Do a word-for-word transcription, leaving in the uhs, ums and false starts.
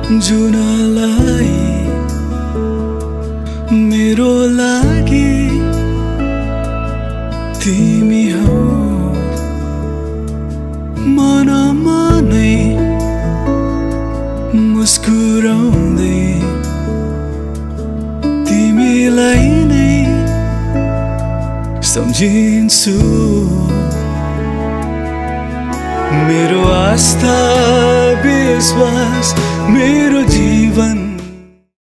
जुनलाई मेरो लागि तिमी हौ मनमा नै मुस्कुराउँदै तिमीलाई नै सम्झिन्छु मेरो आस्था विश्वास मेरो जीवन